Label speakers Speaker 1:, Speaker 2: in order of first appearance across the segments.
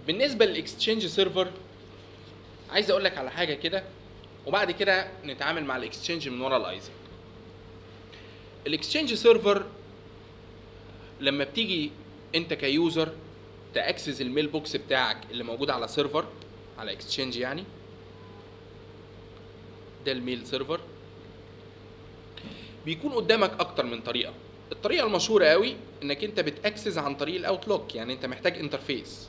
Speaker 1: بالنسبه للاكستشينج سيرفر عايز اقول لك على حاجه كده، وبعد كده نتعامل مع الاكستشينج من ورا الايزا. الاكستشينج سيرفر لما بتيجي انت كيوزر تاكسس الميل بوكس بتاعك اللي موجود على سيرفر على اكستشينج، يعني ده الميل سيرفر، بيكون قدامك اكتر من طريقه. الطريقه المشهوره قوي انك انت بتاكسس عن طريق الاوتلوك، يعني انت محتاج انترفيس.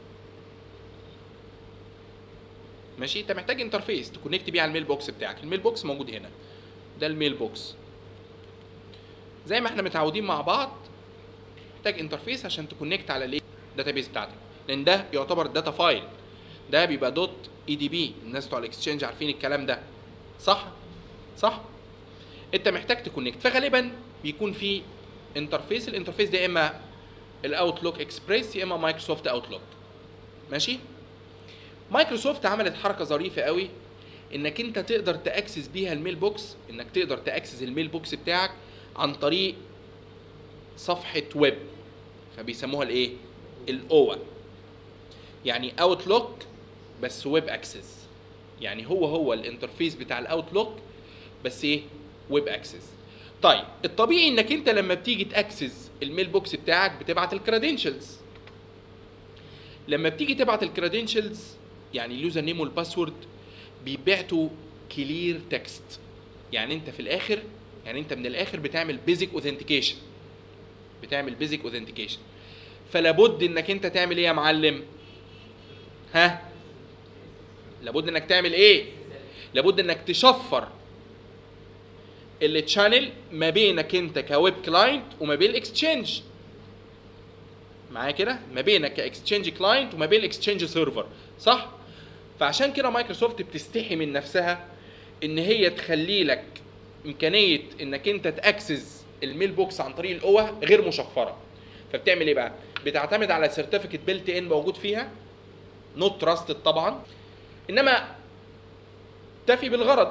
Speaker 1: ماشي، انت محتاج انترفيس تكونكت بيه على الميل بوكس بتاعك. الميل بوكس موجود هنا، ده الميل بوكس زي ما احنا متعودين مع بعض. محتاج انترفيس عشان تكونكت على الايه داتابيس بتاعتك، لان ده يعتبر داتا فايل، ده بيبقى دوت اي دي بي. الناس بتوع الاكسشينج عارفين الكلام ده، صح؟ انت محتاج تكونكت، فغالبا بيكون في انترفيس. الانترفيس ده يا اما الاوتلوك اكسبريس يا اما مايكروسوفت اوتلوك. ماشي، مايكروسوفت عملت حركه ظريفه قوي انك انت تقدر تاكسس بيها الميل بوكس، انك تقدر تاكسس الميل بوكس بتاعك عن طريق صفحه ويب، فبيسموها الايه؟ الاوا، يعني اوتلوك بس ويب اكسس. يعني هو الانترفيس بتاع الاوتلوك بس ايه؟ ويب اكسس. طيب الطبيعي انك انت لما بتيجي تاكسس الميل بوكس بتاعك بتبعت الكريدنشلز. لما بتيجي تبعت الكريدنشلز يعني اليوزر نيم والباسورد بيبعتوا كلير تكست، يعني انت في الاخر، يعني انت من الاخر بتعمل بيزك اوثنتيكيشن، فلا بد انك انت تعمل ايه يا معلم؟ ها، لابد انك تعمل ايه؟ لابد انك تشفر التشانل ما بينك انت كويب كلاينت وما بين الاكستشينج. معايا كده؟ ما بينك كاكستشينج كلاينت وما بين الاكستشينج سيرفر، صح؟ فعشان كده مايكروسوفت بتستحي من نفسها ان هي تخلي لك امكانيه انك انت تاكسس الميل بوكس عن طريق الاوه غير مشفره. فبتعمل ايه بقى؟ بتعتمد على سيرتيفيكت بيلت ان موجود فيها، نوت تراستد طبعا، انما تفي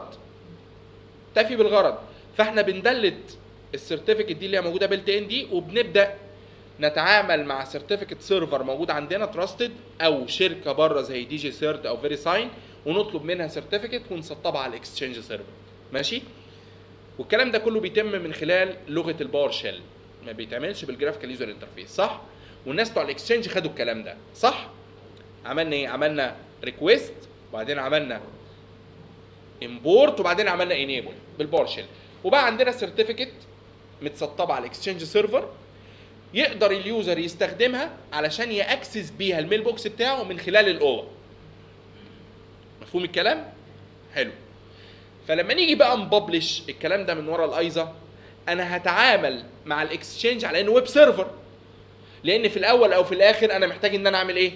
Speaker 1: بالغرض. فاحنا بندلت السيرتيفيكت دي اللي هي موجوده بيلت ان دي، وبنبدا نتعامل مع سيرتيفيكت سيرفر موجود عندنا تراستد او شركه بره زي دي جي سيرت او فيري ساين، ونطلب منها سيرتيفيكت ونسطبها على الاكستشينج سيرفر. ماشي؟ والكلام ده كله بيتم من خلال لغه الباور شيل، ما بيتعملش بالجرافيكال يوزر انترفيس، صح؟ والناس بتوع الاكستشينج خدوا الكلام ده، صح؟ عملنا ايه؟ عملنا ريكويست، وبعدين عملنا امبورت، وبعدين عملنا انيبل بالباور شيل، وبقى عندنا سيرتيفيكت متسطبه على الاكستشينج سيرفر يقدر اليوزر يستخدمها علشان ياكسس بيها الميل بوكس بتاعه من خلال الاوه. مفهوم الكلام؟ حلو. فلما نيجي بقى نببلش الكلام ده من ورا الايزا، انا هتعامل مع الاكستشينج على انه ويب سيرفر، لان في الاول او في الاخر انا محتاج ان انا اعمل ايه؟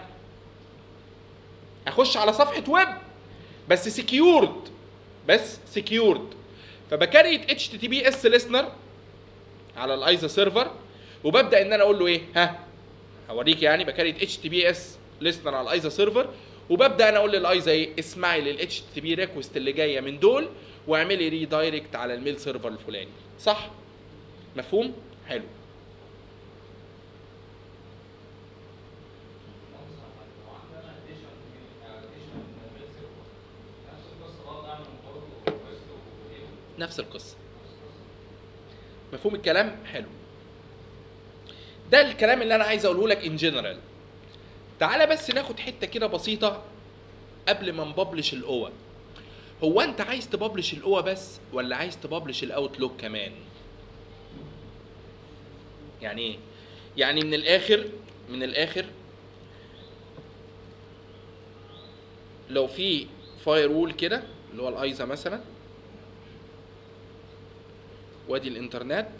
Speaker 1: اخش على صفحه ويب بس سكيورد، فبكريت اتش تي بي اس ليسنر على الايزا سيرفر، وببدا ان انا اقول له ايه؟ هوريك، يعني بكريت اتش تي بي اس ليسنر على الايزا سيرفر، وببدا انا اقول للايزا ايه؟ اسمعي للاتش تي بي ريكوست اللي جايه من دول واعملي ريدايركت على الميل سيرفر الفلاني، صح؟ مفهوم؟ حلو. نفس القصه. مفهوم الكلام؟ حلو. ده الكلام اللي انا عايز اقوله لك ان جنرال. تعالى بس ناخد حته كده بسيطه قبل ما نببلش الاوه. هو انت عايز تببلش الاوه بس ولا عايز تببلش الاوتلوك كمان؟ يعني ايه؟ يعني من الاخر لو في فاير وول كده اللي هو الايزا مثلا، وادي الانترنت،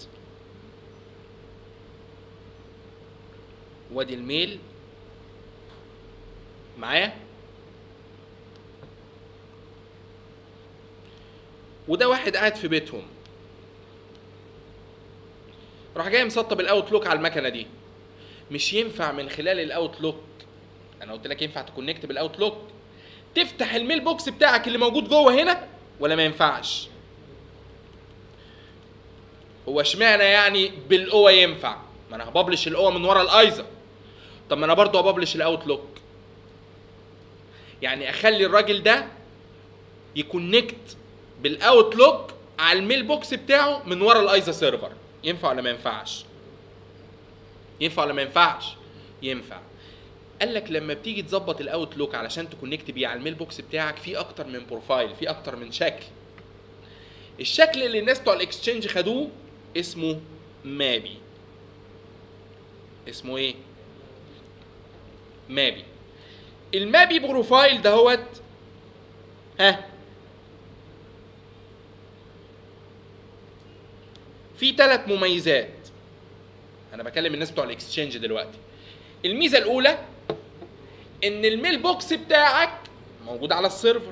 Speaker 1: وادي الميل معايا، وده واحد قاعد في بيتهم راح جاي مسطب الاوتلوك على المكنه دي. مش ينفع من خلال الاوتلوك، انا قلت لك ينفع تكونكت بالاوتلوك، تفتح الميل بوكس بتاعك اللي موجود جوه هنا ولا ما ينفعش؟ هو اشمعنى يعني بالاوه ينفع؟ ما انا هببلش الاوه من ورا الايزا. طب ما انا برضو ابلش الاوتلوك، يعني اخلي الراجل ده يكونكت بالاوتلوك على الميل بوكس بتاعه من ورا الايزا سيرفر. ينفع ولا ما ينفعش؟ ينفع ولا ما ينفعش؟ ينفع. قال لك لما بتيجي تظبط الاوتلوك علشان تكونكت بيه على الميل بوكس بتاعك، في اكتر من بروفايل، في اكتر من شكل. الشكل اللي الناس بتوع الاكستشينج خدوه اسمه مابي. اسمه ايه؟ مابي. المابي بروفايل دهوت في 3 مميزات. انا بكلم الناس بتوع الاكستشينج دلوقتي. الميزه الاولى ان الميل بوكس بتاعك موجود على السيرفر،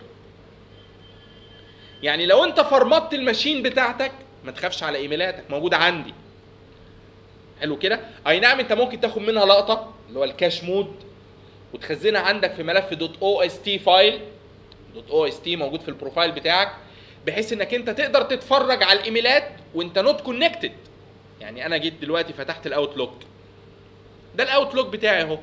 Speaker 1: يعني لو انت فرمطت الماشين بتاعتك ما تخافش على ايميلاتك، موجوده عندي. حلو كده. اي نعم انت ممكن تاخد منها لقطه اللي هو الكاش مود وتخزنها عندك في ملف .ost فايل. .ost موجود في البروفايل بتاعك، بحيث انك انت تقدر تتفرج على الايميلات وانت نوت كونكتد. يعني انا جيت دلوقتي فتحت الاوتلوك، ده الاوتلوك بتاعي اهو.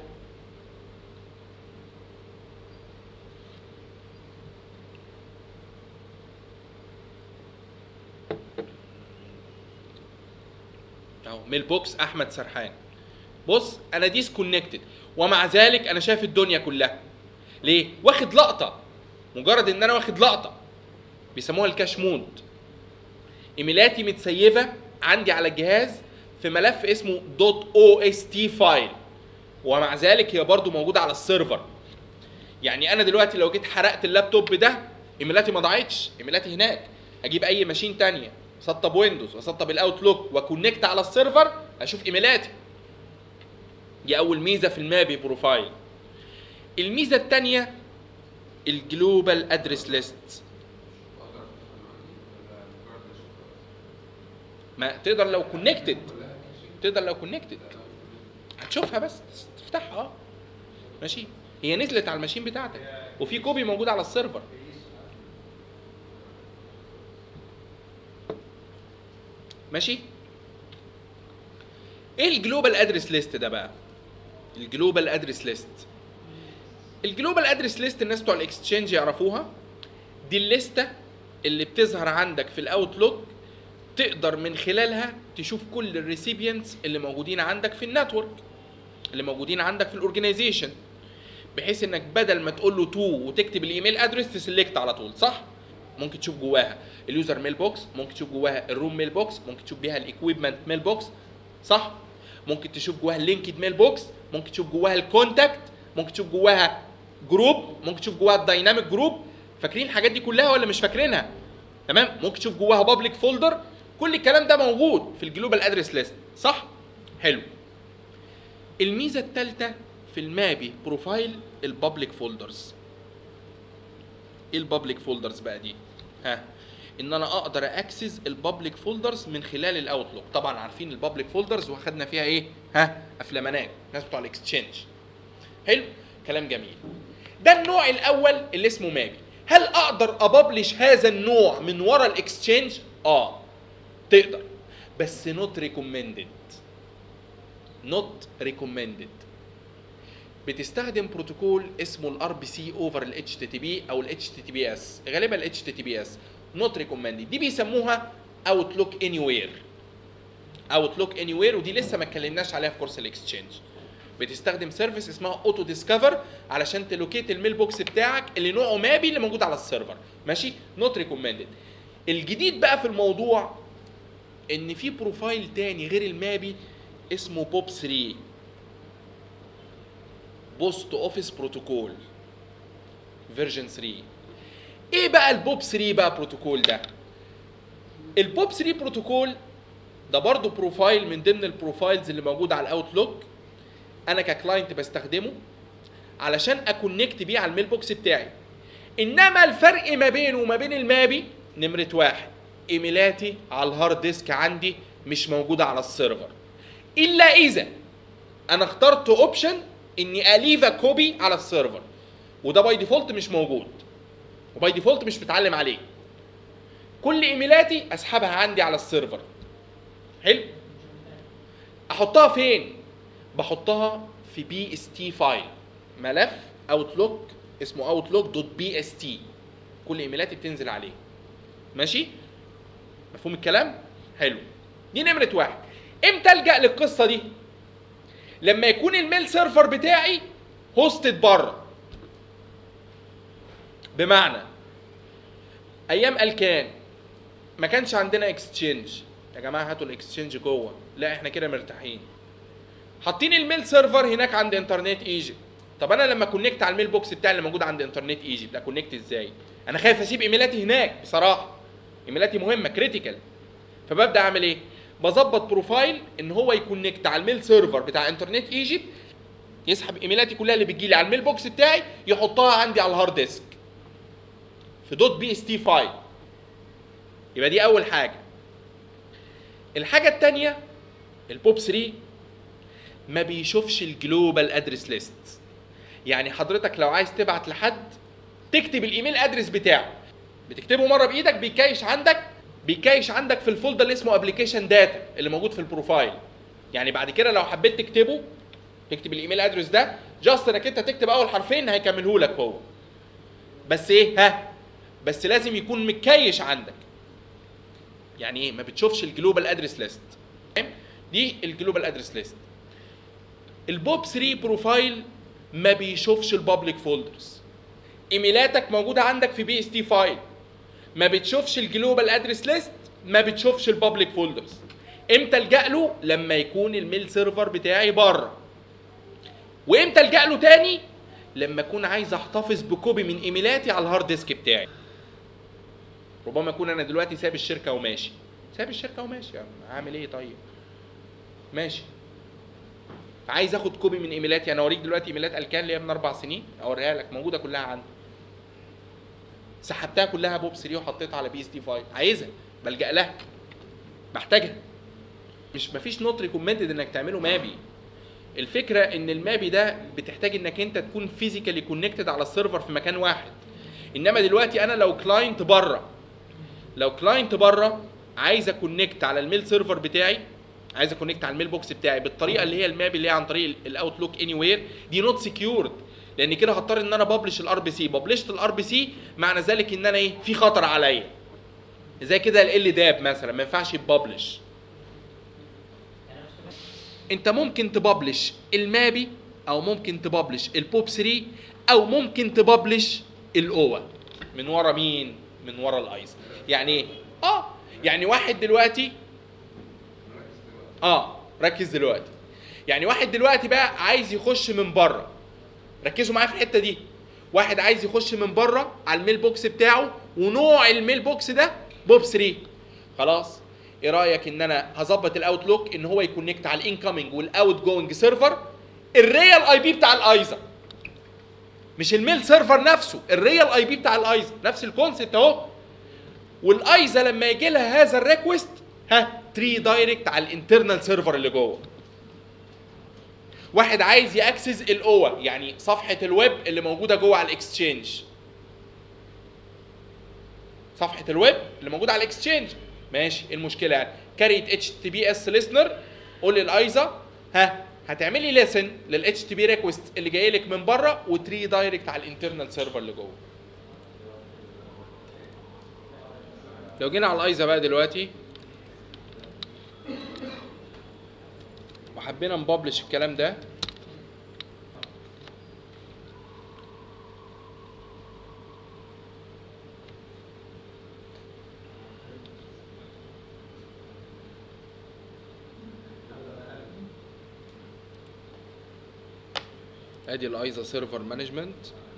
Speaker 1: اهو ميل بوكس احمد سرحان. بص انا ديسكونكتد ومع ذلك انا شايف الدنيا كلها. ليه؟ واخد لقطه. مجرد ان انا واخد لقطه بيسموها الكاش مود. ايميلاتي متسيفه عندي على الجهاز في ملف اسمه .ost فايل، ومع ذلك هي برضو موجوده على السيرفر. يعني انا دلوقتي لو جيت حرقت اللابتوب ده، ايميلاتي ما ضاعتش، ايميلاتي هناك. اجيب اي ماشين تانية، اسطب ويندوز واسطب الاوتلوك واكونكت على السيرفر، اشوف ايميلاتي. دي اول ميزه في المابي بروفايل. الميزه الثانيه الجلوبال ادرس ليست. ما تقدر لو كونكتد، هتشوفها بس تفتحها. ماشي، هي نزلت على الماشين بتاعتك وفي كوبي موجود على السيرفر. ماشي. ايه الجلوبال ادرس ليست ده بقى؟ الجلوبال ادرس ليست، الجلوبال ادرس ليست الناس بتوع الاكستشينج يعرفوها. دي الليسته اللي بتظهر عندك في الاوتلوك، تقدر من خلالها تشوف كل الريسيبيانتس اللي موجودين عندك في النتورك، اللي موجودين عندك في الاورجنايزيشن، بحيث انك بدل ما تقول له تو وتكتب الايميل ادرس تسلكت على طول. صح؟ ممكن تشوف جواها اليوزر ميل بوكس، ممكن تشوف جواها الروم ميل بوكس، ممكن تشوف بيها الايكويبمنت ميل بوكس. صح؟ ممكن تشوف جواها اللينكد ميل بوكس، ممكن تشوف جواها الكونتاكت، ممكن تشوف جواها جروب، ممكن تشوف جواها الدايناميك جروب. فاكرين الحاجات دي كلها ولا مش فاكرينها؟ تمام. ممكن تشوف جواها بابليك فولدر. كل الكلام ده موجود في الجلوبال ادرس ليست. صح؟ حلو. الميزه الثالثه في المابي بروفايل البابليك فولدرز. ايه البابليك فولدرز بقى دي؟ ان انا اقدر اكسس البابليك فولدرز من خلال الاوتلوك. طبعا عارفين البابليك فولدرز واخدنا فيها ايه؟ افلامانات الناس بتوع الاكستشينج. حلو، كلام جميل. ده النوع الاول اللي اسمه مابي. هل اقدر ابابلش هذا النوع من ورا الاكستشينج؟ تقدر، بس نوت ريكومندد. نوت ريكومندد. بتستخدم بروتوكول اسمه الار بي سي اوفر الاتش تي تي بي او الاتش تي تي بي اس، غالبا الاتش تي تي بي اس. نوت ريكومندد دي بيسموها اوتلوك اني وير. اوتلوك اني وير، ودي لسه ما اتكلمناش عليها في كورس الاكستشينج. بتستخدم سيرفيس اسمها اوتو ديسكفر علشان تلوكيت الميل بوكس بتاعك اللي نوعه مابي اللي موجود على السيرفر. ماشي، نوت ريكومندد. الجديد بقى في الموضوع ان في بروفايل تاني غير المابي اسمه بوب 3، بوست اوفيس بروتوكول فيرجن 3. ايه بقى البوب 3 بقى بروتوكول ده؟ البوب 3 بروتوكول ده برضو بروفايل من ضمن البروفايلز اللي موجوده على الاوتلوك. انا ككلاينت بستخدمه علشان اكونكت بيه على الميل بوكس بتاعي. انما الفرق ما بينه وما بين المابي نمره واحد، ايميلاتي على الهارد ديسك عندي مش موجوده على السيرفر، الا اذا انا اخترت اوبشن اني اليفا كوبي على السيرفر، وده باي ديفولت مش موجود وباي ديفولت مش متعلم عليه. كل ايميلاتي اسحبها عندي على السيرفر. حلو. احطها فين؟ بحطها في بي اس تي فايل، ملف اوتلوك اسمه اوتلوك دوت بي اس تي، كل ايميلاتي بتنزل عليه. ماشي؟ مفهوم الكلام؟ حلو. دي نمره واحد. امتى الجا للقصه دي؟ لما يكون الميل سيرفر بتاعي هوستد بره. بمعنى ايام الكان ما كانش عندنا اكستشينج، يا جماعه هاتوا الاكستشينج جوه، لا احنا كده مرتاحين. حاطين الميل سيرفر هناك عند انترنت ايجيبت. طب انا لما كونكت على الميل بوكس بتاعي اللي موجود عند انترنت ايجيبت، اكونكت ازاي؟ انا خايف اسيب ايميلاتي هناك بصراحه، ايميلاتي مهمه كريتيكال. فببدا اعمل ايه؟ بظبط بروفايل ان هو يكونكت على الميل سيرفر بتاع انترنت ايجيبت، يسحب ايميلاتي كلها اللي بتجيلي على الميل بوكس بتاعي، يحطها عندي على الهارد ديسك في دوت بي اس تي فايل. يبقى دي اول حاجه. الحاجه الثانيه، البوب 3 ما بيشوفش الجلوبال ادرس ليست. يعني حضرتك لو عايز تبعت لحد تكتب الايميل ادرس بتاعه، بتكتبه مره بايدك، بيكايش عندك في الفولدر اللي اسمه ابلكيشن داتا اللي موجود في البروفايل. يعني بعد كده لو حبيت تكتب الايميل ادرس ده، جاست انك انت تكتب اول حرفين هيكمله لك هو. بس ايه؟ بس لازم يكون متكيش عندك. يعني ايه؟ ما بتشوفش الجلوبال ادرس ليست. دي الجلوبال ادرس ليست. البوب 3 بروفايل ما بيشوفش البابليك فولدرز. ايميلاتك موجوده عندك في بي اس تي فايل، ما بتشوفش الجلوبال ادرس ليست، ما بتشوفش البابليك فولدرز. امتى الجا له؟ لما يكون الميل سيرفر بتاعي بره. وامتى الجا له تاني؟ لما اكون عايز احتفظ بكوبي من ايميلاتي على الهارد ديسك بتاعي. ربما اكون انا دلوقتي ساب الشركه وماشي، يعني هعمل ايه طيب؟ ماشي، عايز اخد كوبي من ايميلاتي. انا اوريك دلوقتي ايميلات الكان اللي هي من 4 سنين، اوريها لك موجوده كلها عندي، سحبتها كلها بوب 3 وحطيتها على بي اس تي فايل. عايزها، بلجأ لها، محتاجها. مفيش نوت ريكومندد انك تعمله مابي. الفكره ان المابي ده بتحتاج انك انت تكون فيزيكالي كونكتد على السيرفر في مكان واحد. انما دلوقتي انا لو كلاينت بره عايز اكونكت على الميل سيرفر بتاعي، عايز اكونكت على الميل بوكس بتاعي بالطريقه اللي هي المابي اللي هي عن طريق الاوتلوك اني وير، دي نوت سكيورد. لان كده هضطر ان انا ببلش الار بي سي. ببلشت الار بي سي معنى ذلك ان انا ايه؟ في خطر عليا. زي كده ال داب مثلا ما ينفعش يببلش. انت ممكن تببلش المابي، او ممكن تببلش البوب 3، او ممكن تببلش الاوا. من ورا مين؟ من ورا الايزر. يعني ايه؟ يعني واحد دلوقتي ركز دلوقتي. يعني واحد دلوقتي بقى عايز يخش من بره، ركزوا معايا في الحته دي. واحد عايز يخش من بره على الميل بوكس بتاعه، ونوع الميل بوكس ده بوب 3. خلاص، ايه رايك ان انا هظبط الاوتلوك ان هو يكونكت على الانكمنج والاوت جوينج سيرفر الريال اي بي بتاع الايزر، مش الميل سيرفر نفسه، الريال اي بي بتاع الايزر، نفس الكونسيبت اهو. والايزا لما يجي لها هذا الريكوست تري دايركت على الانترنال سيرفر اللي جوه. واحد عايز ياكسس الاوا، يعني صفحه الويب اللي موجوده جوه على الاكستشينج، صفحه الويب اللي موجوده على الاكستشينج. ماشي، ايه المشكله يعني؟ كاريت اتش تي بي اس ليسنر، قول للايزا هتعملي ليسن للاتش تي بي ريكوست اللي جاي لك من بره، وتري دايركت على الانترنال سيرفر اللي جوه. لو جينا على الايزا بقى دلوقتي وحبينا نببلش الكلام ده، ادي الايزا سيرفر مانجمنت.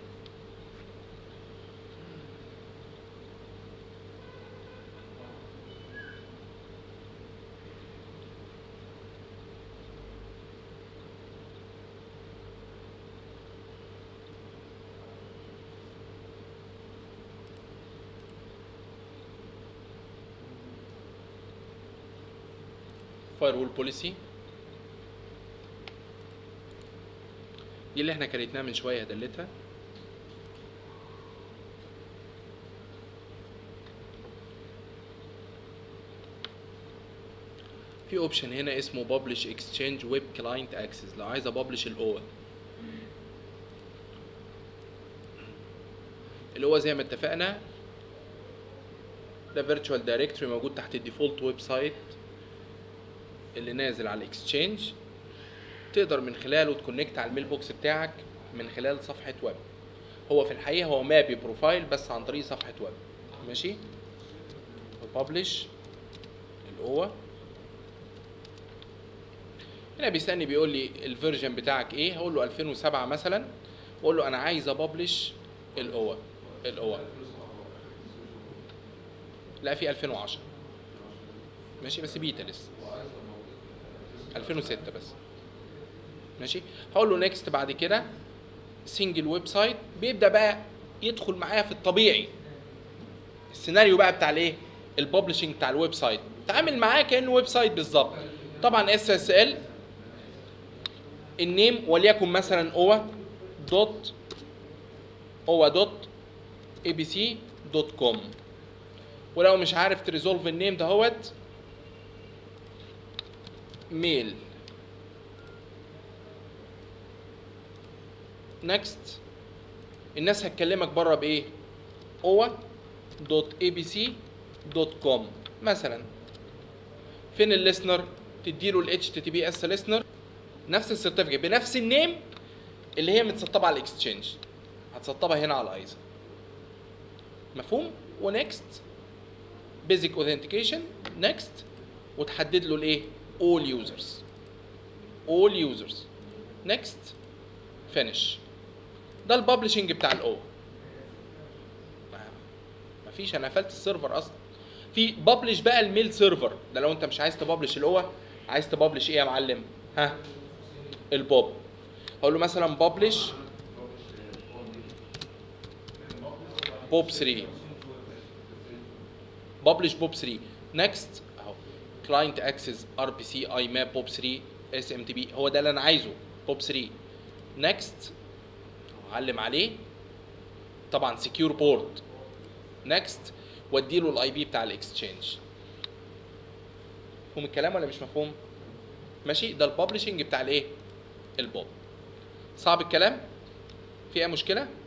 Speaker 1: فاير وول بوليسي دي اللي احنا كريتناها من شويه، هدلتها. في اوبشن هنا اسمه ببلش اكسشينج ويب كلاينت اكسس، لو عايز ابلش الاو. الاو زي ما اتفقنا ده فيرتشوال دايركتوري موجود تحت الديفولت ويب سايت اللي نازل على الاكسشينج، تقدر من خلاله تكونكت على الميل بوكس بتاعك من خلال صفحه ويب. هو في الحقيقه هو مابي بروفايل بس عن طريق صفحه ويب. ماشي، ببلش الاو. هنا بيسالني بيقول لي الفيرجن بتاعك ايه، هقول له 2007 مثلا، واقول له انا عايز ابلش الاو. لا في 2010 ماشي، بس بيتا لسه 2006 بس. ماشي، هقول له نيكست. بعد كده سنجل ويب سايت، بيبدا بقى يدخل معايا في الطبيعي السيناريو بقى بتاع الايه، الببلشنج بتاع الويب سايت، تعامل معاه كانه ويب سايت بالظبط. طبعا اس اس ال النيم وليكن مثلا owa.abc.com، ولو مش عارف تريزولف النيم دهوت ميل. نكست. الناس هتكلمك بره بايه؟ owa.abc.com مثلا. فين الليسنر؟ تديله ال HTTPS listener نفس السيرتيفيكت بنفس النيم اللي هي متسطبه على الاكسشينج، هتسطبها هنا على الايزا. مفهوم؟ ونكست. بيزك اوثنتيكيشن نكست، وتحدد له الايه؟ all users نكست فينيش. ده الببلشنج بتاع الاو. مفيش، انا قفلت السيرفر اصلا. في ببلش بقى الميل سيرفر ده لو انت مش عايز تببلش الاو، عايز تببلش ايه يا معلم؟ ها، البوب. هقول له مثلا ببلش بوب 3، ببلش بوب 3 نكست. اهو كلاينت اكسس ار بي سي اي ماب بوب 3 اس ام تي بي، هو ده اللي انا عايزه بوب 3 نكست. اعلم عليه طبعا سكيور بورت نكست، وادي له الاي بي بتاع الاكسشينج. مفهوم الكلام ولا مش مفهوم؟ ماشي، ده الببلشنج بتاع الايه؟ البوب. صعب الكلام؟ في اي مشكله؟